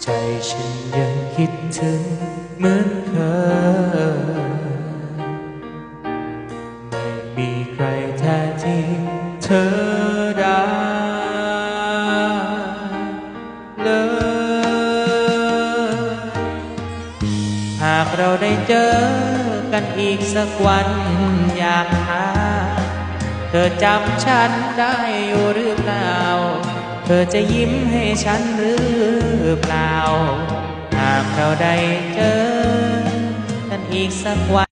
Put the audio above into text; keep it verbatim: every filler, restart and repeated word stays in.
ใจฉันยังคิดถึงเหมือนเคยไม่มีใครแท้ที่เธอได้เลยหากเราได้เจอกันอีกสักวันอยากหาเธอจำฉันได้อยู่หรือเปล่าเธอจะยิ้มให้ฉันหรือเปล่าหากเราได้เจอกันอีกสักวัน